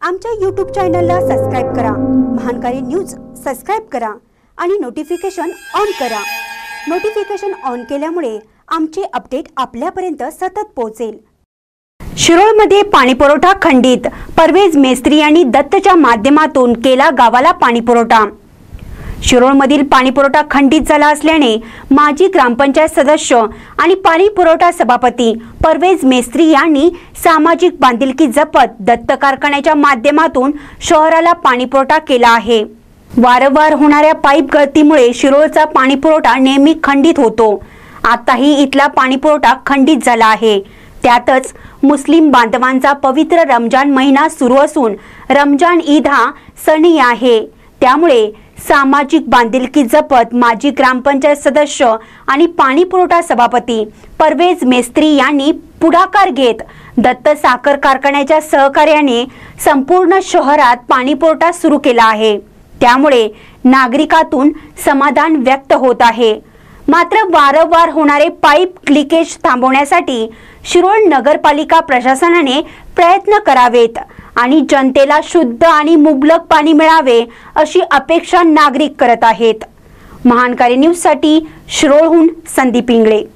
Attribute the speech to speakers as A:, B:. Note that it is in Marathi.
A: आमच्या YouTube चॅनलला सबस्क्राइब करा, महानकारी न्यूज सबस्क्राइब करा आणि नोटिफिकेशन ऑन करा। नोटिफिकेशन ऑन केल्यामुळे आमचे अपडेट आपल्यापर्यंत सतत पोहोचेल। शिरोळमध्ये पाणीपुरवठा खंडित, परवेज मेस्त्री यांनी दत्तच्या माध्यमातून केला गावाला पाणीपुरवठा। शिरोळमधील पाणीपुरवठा खंडित झाला असल्याने माजी ग्रामपंचायत सदस्य आणि पाणीपुरवठा सभापती परवेज मेस्त्री यांनी सामाजिक बांधिलकी जपत दत्त कारखान्याच्या माध्यमातून शहराला पाणीपुरवठा केला आहे। वारंवार होणाऱ्या पाईप गळतीमुळे शिरोळचा पाणीपुरवठा नेहमी खंडित होतो। आताही इथला पाणीपुरवठा खंडित झाला आहे। त्यातच मुस्लिम बांधवांचा पवित्र रमजान महिना सुरू असून रमजान ईद हा सणही आहे। त्यामुळे सामाजिक बांधिलकी जपत माजी ग्रामपंचायत सदस्य आणि पाणीपुरवठा सभापती परवेज मेस्त्री यांनी पुढाकार घेत दत्त साखर कारखान्याच्या सहकार्याने संपूर्ण शहरात पाणीपुरवठा सुरू केला आहे। त्यामुळे नागरिकातून समाधान व्यक्त होत आहे। मात्र वारंवार होणारे पाईप लीकेज थांबवण्यासाठी शिरोळ नगरपालिका प्रशासनाने प्रयत्न करावेत आणि जनतेला शुद्ध आणि मुबलक पाणी मिळावे अशी अपेक्षा नागरिक करत आहेत। महानकारी न्यूज साठी शिरोळहून संदीप इंगळे।